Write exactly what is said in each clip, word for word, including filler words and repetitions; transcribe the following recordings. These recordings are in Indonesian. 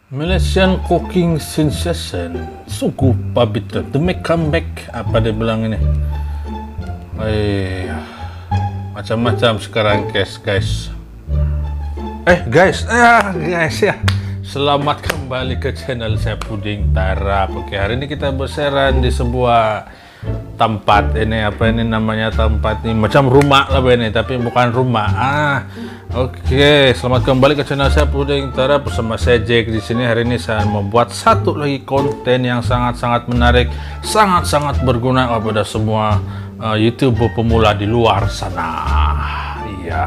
Malaysian cooking sensation Sugu Pabita to make comeback. Apa dia bilang ini? Eh, macam-macam sekarang guys guys. Eh guys, ah guys ya. Selamat kembali ke channel saya Puding Tarap. Oke, hari ini kita berseran di sebuah tempat ini, apa ini namanya tempat ini, macam rumah lah ini, tapi bukan rumah. Ah, oke, selamat kembali ke channel saya Puding Tarap bersama saya Jack. Di sini hari ini saya membuat satu lagi konten yang sangat-sangat menarik, sangat-sangat berguna kepada semua uh, YouTuber pemula di luar sana. Iya.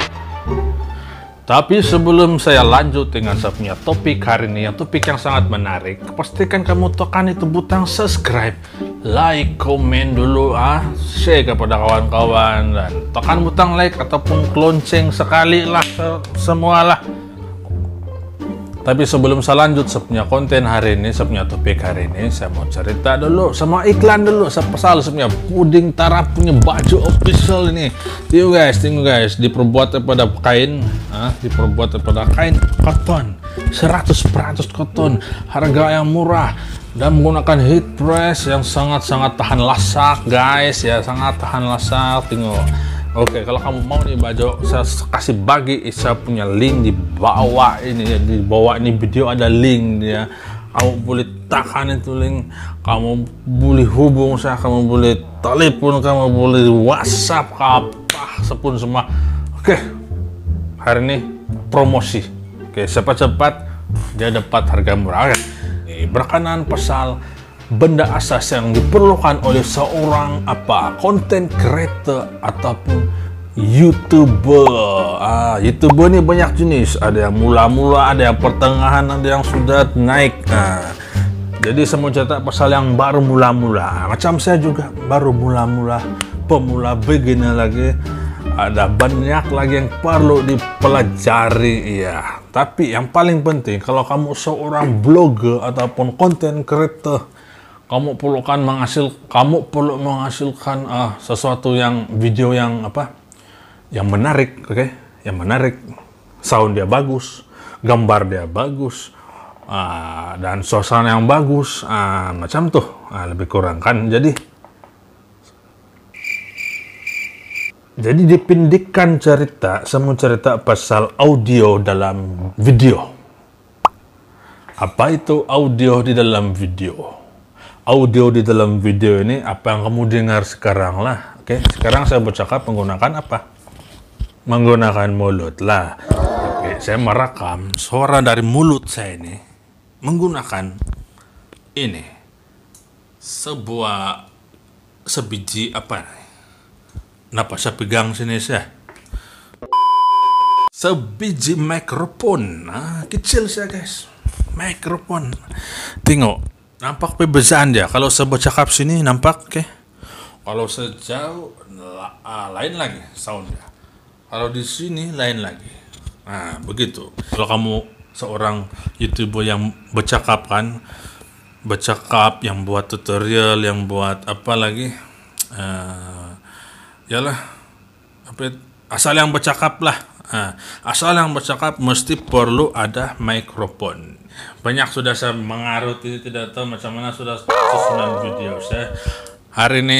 Tapi sebelum saya lanjut dengan saya punya topik hari ini, yang topik yang sangat menarik, pastikan kamu tekan itu butang subscribe, like, komen dulu, ah, share kepada kawan-kawan, dan tekan butang like ataupun lonceng sekali lah, semualah. Tapi sebelum saya lanjut saya punya konten hari ini, saya punya topik hari ini, saya mau cerita dulu sama iklan dulu. Saya pasal saya punya Puding Tarap punya baju official ini. Tunggu guys, tunggu guys, diperbuat daripada kain, ah, diperbuat daripada kain cotton, seratus persen cotton, harga yang murah dan menggunakan heat press yang sangat-sangat tahan lasak guys, ya sangat tahan lasak. Tengok. Oke, kalau kamu mau nih baju, saya kasih bagi, saya punya link di bawah ini, di bawah ini video ada link dia. Kamu boleh tekan itu link, kamu boleh hubung saya, kamu boleh telepon, kamu boleh WhatsApp, apa sepun semua. Oke, hari ini promosi. Oke, cepat-cepat dia dapat harga murah. Oke, berkenaan pasal benda asas yang diperlukan oleh seorang apa konten creator ataupun YouTuber. Ah, YouTuber ini banyak jenis. Ada yang mula-mula, ada yang pertengahan, ada yang sudah naik. Nah, jadi saya mau cerita pasal yang baru mula-mula. Macam saya juga baru mula-mula, pemula beginner lagi. Ada banyak lagi yang perlu dipelajari, ya. Tapi yang paling penting, kalau kamu seorang blogger ataupun content creator, kamu perlukan menghasil, kamu perlu menghasilkan uh, sesuatu yang video yang apa, yang menarik, oke, okay? Yang menarik, sound dia bagus, gambar dia bagus, uh, dan suasana yang bagus, uh, macam tuh, uh, lebih kurang kan. Jadi, jadi dipindikkan cerita, semua cerita pasal audio dalam video. Apa itu audio di dalam video? Audio di dalam video ini apa yang kamu dengar sekarang lah. Oke, sekarang saya bercakap menggunakan apa? Menggunakan mulut lah. Oke, saya merekam suara dari mulut saya ini menggunakan ini sebuah sebiji apa? Kenapa saya pegang sini saya? Sebiji mikrofon. Nah, kecil saya guys. Mikrofon. Tengok. Nampak perbezaan dia. Kalau saya bercakap sini nampak, oke. Okay? Kalau sejauh uh, lain lagi soundnya. Kalau di sini lain lagi. Nah, begitu. Kalau kamu seorang YouTuber yang bercakap kan, bercakap, yang buat tutorial, yang buat apa lagi? Uh, yalah, apa? Asal yang bercakap lah. Uh, asal yang bercakap mesti perlu ada mikrofon. Banyak sudah saya mengarut ini, tidak tahu macam mana sudah susunan video saya hari ini.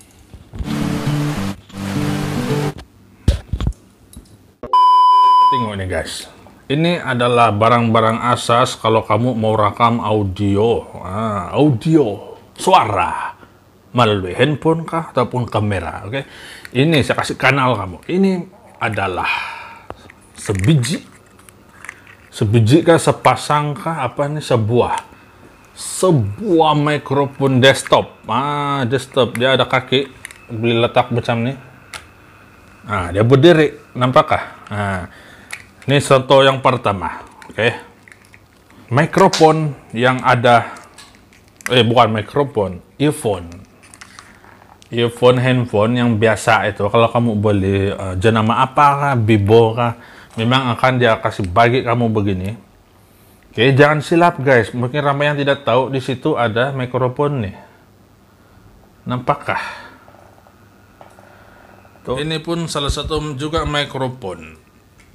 Tengok nih guys, ini adalah barang-barang asas kalau kamu mau rekam audio, ah, audio, suara melalui handphone kah ataupun kamera, oke? Okay? Ini saya kasih kanal kamu. Ini adalah sebiji. Sebiji kah, sepasang kah, apa ini, sebuah sebuah mikrofon desktop. Ah, desktop, dia ada kaki, boleh letak macam ni. Ah, dia berdiri, nampakkah? Ah, ini contoh yang pertama, oke. Okay. Mikrofon yang ada, eh bukan mikrofon, earphone. Earphone handphone yang biasa itu, kalau kamu beli uh, jenama apa kah, Bibo kah, memang akan dia kasih bagi kamu begini. Oke, jangan silap guys. Mungkin ramai yang tidak tahu di situ ada mikrofon nih. Nampakkah? Tuh. Ini pun salah satu juga mikrofon.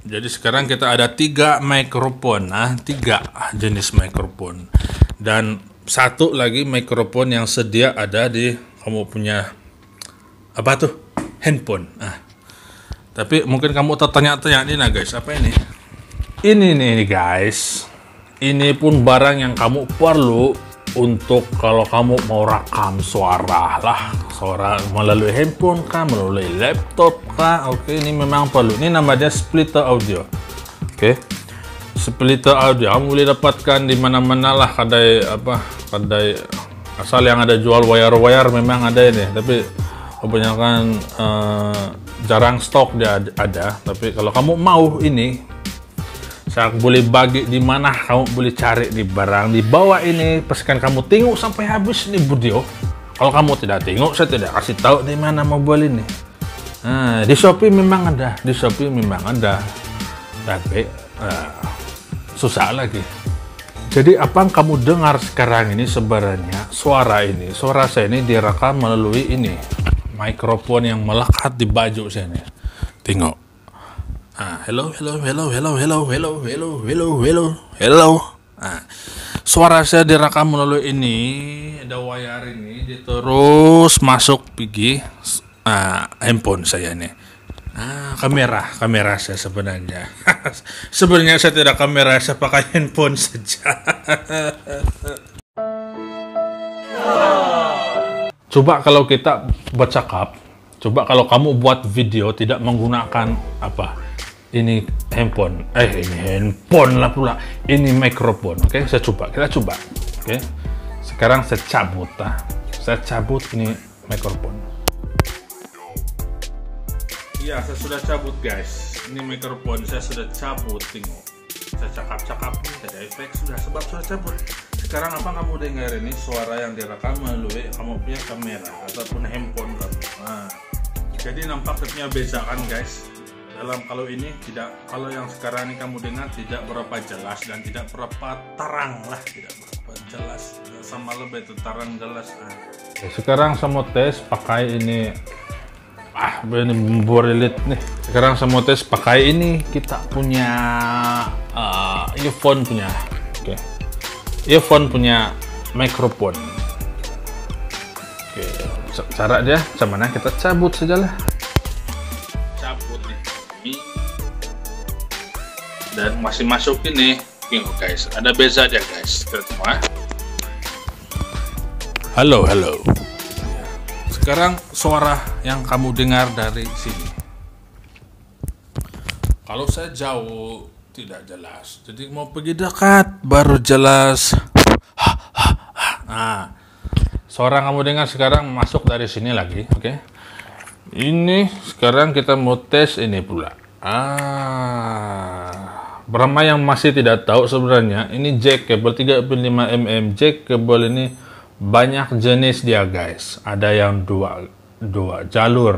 Jadi sekarang kita ada tiga mikrofon, nah tiga jenis mikrofon, dan satu lagi mikrofon yang sedia ada di kamu punya apa tuh handphone. Nah, tapi mungkin kamu tertanya-tanya ini nah guys, apa ini? Ini nih guys, ini pun barang yang kamu perlu untuk kalau kamu mau rekam suara lah, suara melalui handphone kah, melalui laptop kah. Oke, ini memang perlu. Ini namanya splitter audio. Oke, splitter audio kamu boleh dapatkan di mana-mana lah, kadai apa, kadai asal yang ada jual wire-wire memang ada ini. Tapi kebanyakan uh, jarang stok dia ada. Tapi kalau kamu mau ini, saya boleh bagi di mana kamu boleh cari di barang di bawah ini. Pastikan kamu tengok sampai habis ini video. Kalau kamu tidak tengok, saya tidak kasih tahu di mana mau beli ini. Nah, di Shopee memang ada, di Shopee memang ada, tapi uh, susah lagi. Jadi apa yang kamu dengar sekarang ini sebenarnya suara ini, suara saya ini direkam melalui ini mikrofon yang melekat di baju saya ini. Tengok. Ah, hello, hello, hello, hello, hello, hello, hello, hello, hello, hello. Ah, suara saya direkam melalui ini, ada wire ini, dia terus masuk pergi ah, handphone saya ini. Ah, kamera, kamera saya sebenarnya. Sebenarnya saya tidak kamera, saya pakai handphone saja. Coba kalau kita bercakap, coba kalau kamu buat video tidak menggunakan apa? Ini handphone, eh ini handphone lah pula, ini mikrofon. Oke, okay? Saya coba, kita coba. Oke, okay? Sekarang saya cabut, ah. saya cabut ini mikrofon. Iya, saya sudah cabut guys. Ini mikrofon saya sudah cabut, tengok. Saya cakap-cakap nih, tidak efek sudah, sebab sudah cabut. Sekarang apa kamu dengar ini suara yang direkam melalui kamu punya kamera ataupun handphone kamu. Nah, jadi nampak punya beza kan guys. Dalam kalau ini tidak, kalau yang sekarang ini kamu dengar tidak berapa jelas dan tidak berapa terang lah, tidak berapa jelas, sama lebih itu terang jelas. Nah. Sekarang saya mau tes pakai ini, ah ini borilit nih. Sekarang saya mau tes pakai ini, kita punya uh, earphone punya, oke, okay. earphone punya mikrofon. Oke, okay. Cara dia, sama kita cabut sajalah. Cabut nih. Dan masih masuk ini, tengok guys, ada beza dia guys, kita semua. Halo, halo. Sekarang suara yang kamu dengar dari sini. Kalau saya jauh tidak jelas, jadi mau pergi dekat baru jelas. Nah, suara kamu dengar sekarang masuk dari sini lagi, oke? Okay? Ini sekarang kita mau tes ini pula. Ah. Berapa yang masih tidak tahu sebenarnya, ini jack kabel tiga puluh lima milimeter, jack kabel ini banyak jenis dia guys. Ada yang dua dua jalur.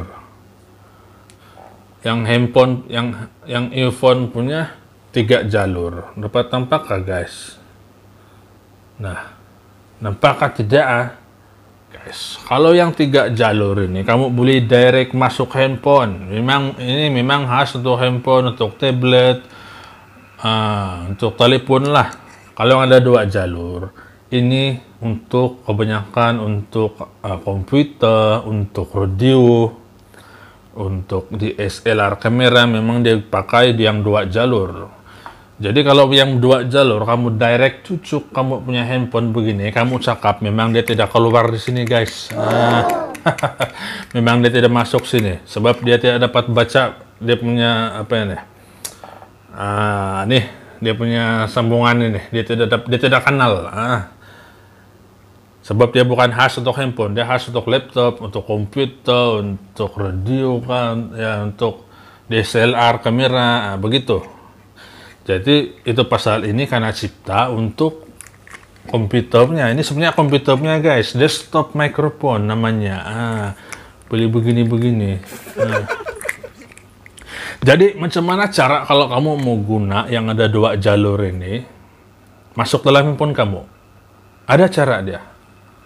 Yang handphone, yang yang earphone punya tiga jalur. Dapat tampak kah guys? Nah, nampakkah tidak ah? Guys, kalau yang tiga jalur ini kamu boleh direct masuk handphone. Memang ini memang khas untuk handphone, untuk tablet. Ah, untuk telepon lah. Kalau ada dua jalur, ini untuk kebanyakan untuk uh, komputer, untuk radio, untuk D S L R kamera memang dia pakai yang dua jalur. Jadi kalau yang dua jalur kamu direct cucuk kamu punya handphone begini, kamu cakap memang dia tidak keluar di sini guys. Ah, memang dia tidak masuk sini sebab dia tidak dapat baca dia punya apa ini. Ah, nih dia punya sambungan ini, dia tidak dia tidak kenal. Ah, sebab dia bukan khas untuk handphone, dia khas untuk laptop, untuk komputer, untuk radio kan, ya untuk D S L R kamera, ah, begitu. Jadi itu pasal ini karena cipta untuk komputernya. Ini sebenarnya komputernya guys, desktop microphone namanya. Ah, boleh begini-begini. Ah. Jadi macam mana cara kalau kamu mau guna yang ada dua jalur ini masuk dalam handphone kamu? Ada cara dia.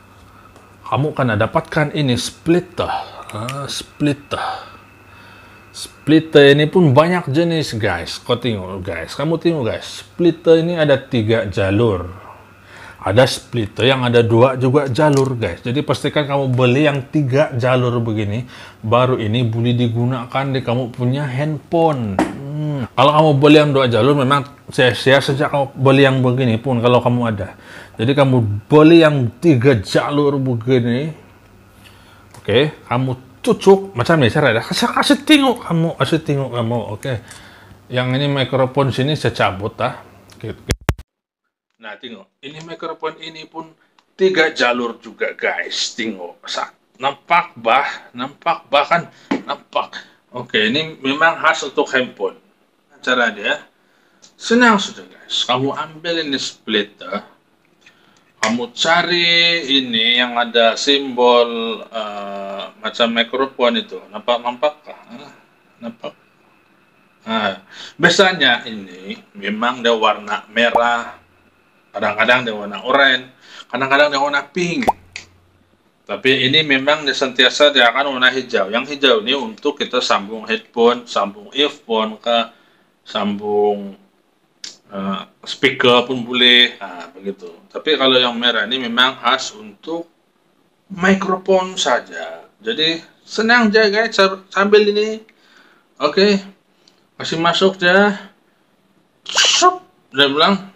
Kamu akan dapatkan ini splitter, ah, splitter, Splitter ini pun banyak jenis guys. Kau tengok guys, kamu tengok guys. Splitter ini ada tiga jalur. Ada splitter yang ada dua juga jalur guys. Jadi pastikan kamu beli yang tiga jalur begini. Baru ini boleh digunakan di kamu punya handphone. Hmm. Kalau kamu beli yang dua jalur memang sia-sia sejak kamu beli yang begini pun kalau kamu ada. Jadi kamu beli yang tiga jalur begini. Oke, kamu cucuk macam ni cara dah. Kasih kasih tengok kamu, kasih tengok kamu. Oke. Yang ini mikrofon sini saya cabut ah. Oke. Nah, tengok. Ini mikrofon ini pun tiga jalur juga, guys. Tengok. Nampak bah, nampak bahkan nampak. Oke, ini memang khas untuk handphone. Cara dia senang sudah, guys. Kamu ambil ini splitter. Kamu cari ini yang ada simbol uh, macam mikrofon itu. Nampak nampakkah? Ah, nampak? Nah, biasanya ini memang dia warna merah, kadang-kadang dia warna oranye, kadang-kadang dia warna pink. Tapi ini memang dia sentiasa dia akan warna hijau. Yang hijau ini untuk kita sambung headphone, sambung earphone, ke sambung Uh, speaker pun boleh, nah, begitu. Tapi kalau yang merah ini memang khas untuk mikrofon saja. Jadi senang aja guys sambil ini. Oke, okay. Kasih masuk aja. Shop, dia bilang.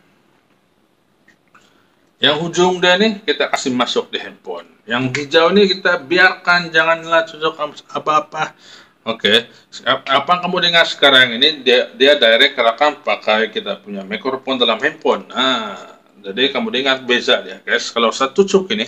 Yang ujung dia nih kita kasih masuk di handphone. Yang hijau ini kita biarkan, janganlah cocok apa-apa. Oke, okay. Apa yang kamu dengar sekarang ini dia, dia direct rekam pakai kita punya mikrofon dalam handphone. Nah, jadi kamu dengar beza dia, guys. Kalau satu cuk ini.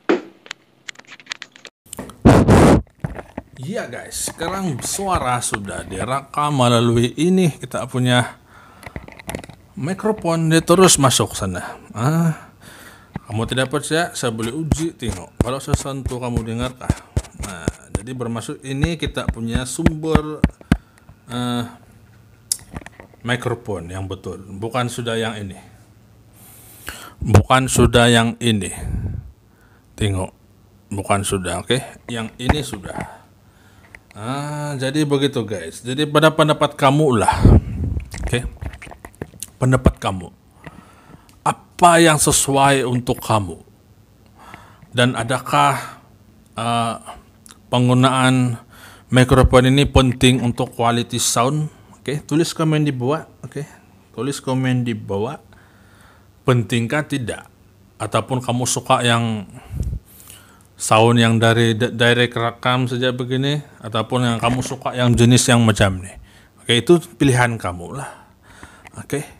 Iya guys, sekarang suara sudah direkam melalui ini kita punya mikrofon, dia terus masuk sana. Ah, kamu tidak percaya? Saya boleh uji, tengok. Kalau saya sentuh kamu dengarkah? Nah, jadi bermaksud ini kita punya sumber uh, mikrofon yang betul, bukan sudah yang ini, bukan sudah yang ini. Tengok, bukan sudah, oke? Okay? Yang ini sudah. Ah, jadi begitu guys. Jadi pada pendapat kamu lah, oke? Okay? Pendapat kamu, apa yang sesuai untuk kamu? Dan adakah uh, penggunaan mikrofon ini penting untuk quality sound? Oke, okay, tulis komen di bawah. Oke, okay. Tulis komen di bawah. Pentingkah tidak? Ataupun kamu suka yang sound yang dari direct rekam saja begini, ataupun yang kamu suka yang jenis yang macam ini. Oke, okay, itu pilihan kamu lah. Oke. Okay.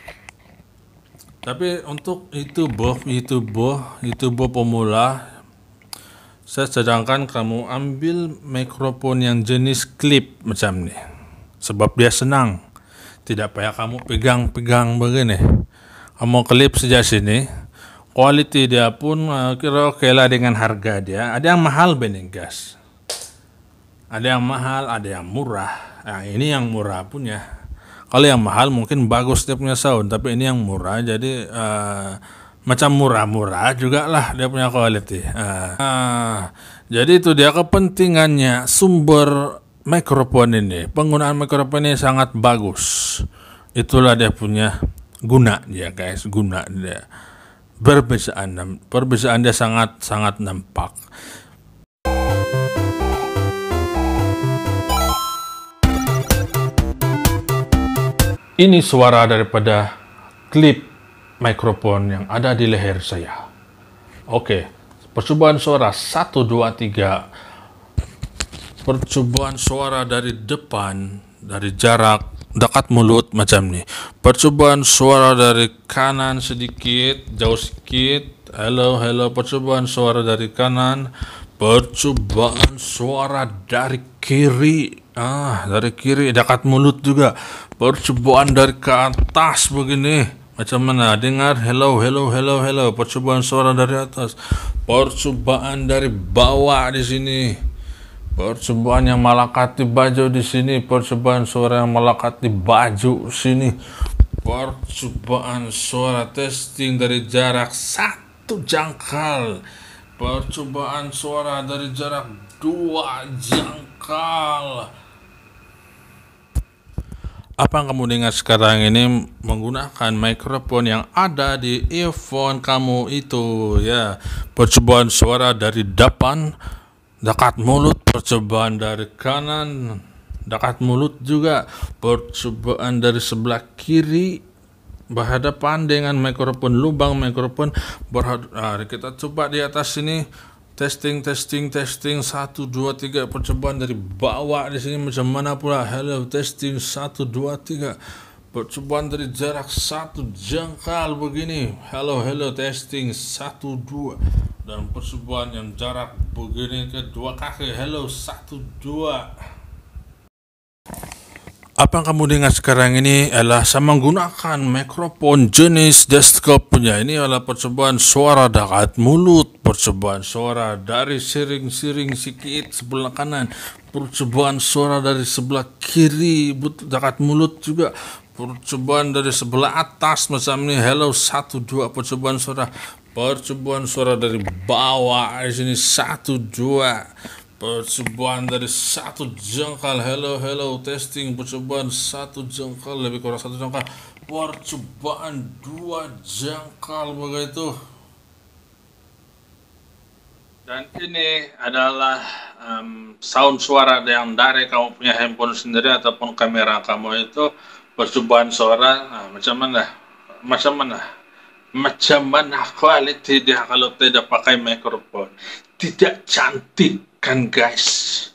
Tapi untuk YouTube, YouTube, YouTube pemula, saya sedangkan kamu ambil mikrofon yang jenis clip macam ni. Sebab dia senang. Tidak payah kamu pegang-pegang begini. Kamu clip saja sini. Quality dia pun uh, kira oke lah dengan harga dia. Ada yang mahal bening guys. Ada yang mahal, ada yang murah. Nah, ini yang murah punya. Kalau yang mahal mungkin bagus dia punya sound. Tapi ini yang murah jadi uh, macam murah-murah juga lah dia punya quality. Uh, uh, jadi itu dia kepentingannya sumber mikrofon ini. Penggunaan mikrofon ini sangat bagus. Itulah dia punya guna dia guys, guna dia. Perbedaan, perbedaan dia sangat sangat nampak. Ini suara daripada klip mikrofon yang ada di leher saya. Oke, percobaan suara satu, dua, tiga. Percobaan suara dari depan, dari jarak dekat mulut macam ni. Percobaan suara dari kanan sedikit, jauh sedikit. Hello, hello. Percobaan suara dari kanan. Percobaan suara dari kiri. Ah, dari kiri dekat mulut juga. Percobaan dari ke atas begini. Macam mana? Dengar hello, hello, hello, hello. Percobaan suara dari atas. Percobaan dari bawah di sini. Percobaan yang melekati baju di sini. Percobaan suara yang melekati baju sini. Percobaan suara testing dari jarak satu jangkal. Percobaan suara dari jarak dua jangkal. Apa yang kamu dengar sekarang ini menggunakan mikrofon yang ada di earphone kamu itu, ya. Percobaan suara dari depan, dekat mulut, percobaan dari kanan, dekat mulut juga, percobaan dari sebelah kiri, berhadapan dengan mikrofon, lubang mikrofon. Berhad- nah, kita coba di atas sini. Testing, testing, testing, satu, dua, tiga, percobaan dari bawah di sini macam mana pula. Hello, testing, satu, dua, tiga, percobaan dari jarak satu jengkal begini. Hello, hello, testing, satu, dua, dan percobaan yang jarak begini kedua kaki. Hello, satu, dua. Apa yang kamu dengar sekarang ini adalah saya menggunakan mikrofon jenis desktop punya. Ini adalah percobaan suara dekat mulut, percobaan suara dari siring-siring sikit sebelah kanan, percobaan suara dari sebelah kiri dekat mulut juga, percobaan dari sebelah atas macam ini. Hello, satu, dua, percobaan suara, percobaan suara dari bawah di sini, satu, dua. Percobaan dari satu jengkal. Hello, hello, testing. Percobaan satu jengkal, lebih kurang satu jengkal. Percobaan dua jengkal begitu. Dan ini adalah um, sound suara yang dari kamu punya handphone sendiri ataupun kamera kamu itu. Percobaan suara, nah, macam mana? Macam mana? Macam mana quality dia kalau tidak pakai mikrofon? Tidak cantik kan, guys?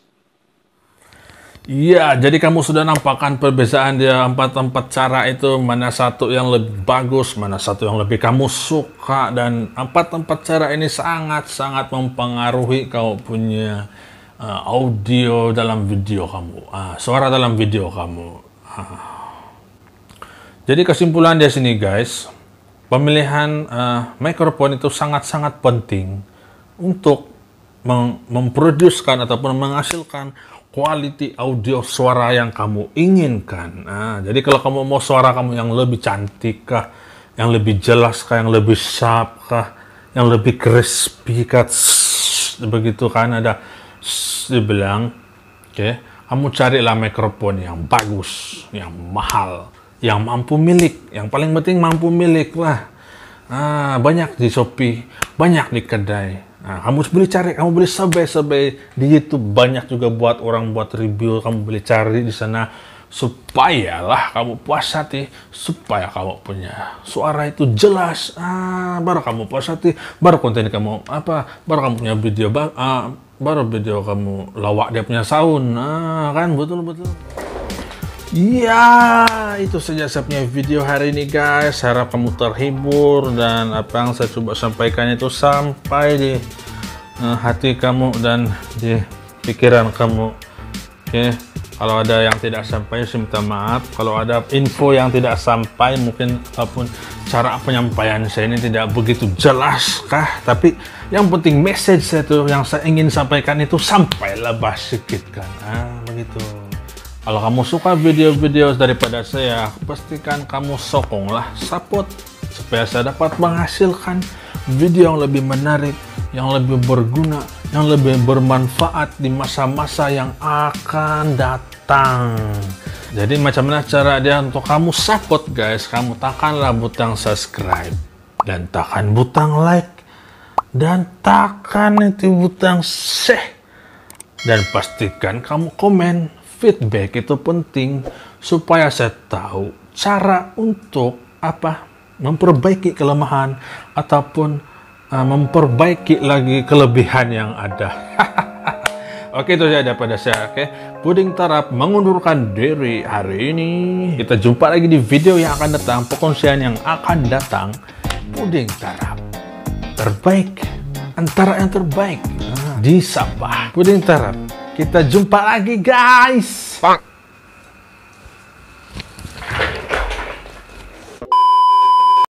Iya, jadi kamu sudah nampakkan perbedaan di empat-empat cara itu, mana satu yang lebih bagus, mana satu yang lebih kamu suka, dan empat-empat cara ini sangat-sangat mempengaruhi kamu punya uh, audio dalam video kamu, uh, suara dalam video kamu. Uh. Jadi kesimpulan di sini, guys, pemilihan uh, mikrofon itu sangat-sangat penting untuk memproduksikan ataupun menghasilkan quality audio suara yang kamu inginkan. Nah, jadi kalau kamu mau suara kamu yang lebih cantik kah, yang lebih jelas kah, yang lebih sharp kah, yang lebih crispy kah, begitu kan ada dibilang, oke, okay, kamu carilah mikrofon yang bagus, yang mahal, yang mampu milik, yang paling penting mampu milik lah. Nah, banyak di Shopee, banyak di kedai. Nah, kamu boleh cari, kamu boleh survei-survei di YouTube, banyak juga buat orang buat review, kamu boleh cari di sana supaya lah kamu puas hati, supaya kamu punya suara itu jelas. Ah, baru kamu puas hati, baru konten kamu apa, baru kamu punya video, ah, baru video kamu lawak dia punya sound. Ah, kan betul-betul. Ya, itu saja saya punya video hari ini, guys. Harap kamu terhibur dan apa yang saya coba sampaikan itu sampai di uh, hati kamu dan di pikiran kamu. Oke, okay. Kalau ada yang tidak sampai, saya minta maaf. Kalau ada info yang tidak sampai, mungkin apapun cara penyampaian saya ini tidak begitu jelas kah, tapi yang penting message saya itu yang saya ingin sampaikan itu sampailah sedikit kan. Ah, begitu. Kalau kamu suka video-video daripada saya, pastikan kamu sokonglah, support, supaya saya dapat menghasilkan video yang lebih menarik, yang lebih berguna, yang lebih bermanfaat di masa-masa yang akan datang. Jadi macam mana cara dia untuk kamu support, guys? Kamu tekanlah butang subscribe, dan tekan butang like, dan tekan itu butang share, dan pastikan kamu komen. Feedback itu penting supaya saya tahu cara untuk apa memperbaiki kelemahan ataupun uh, memperbaiki lagi kelebihan yang ada. Oke, itu saja daripada saya. Oke, Puding Tarap mengundurkan diri hari ini. Kita jumpa lagi di video yang akan datang, perkongsian yang akan datang. Puding Tarap terbaik antara yang terbaik di Sabah. Puding Tarap. Kita jumpa lagi, guys.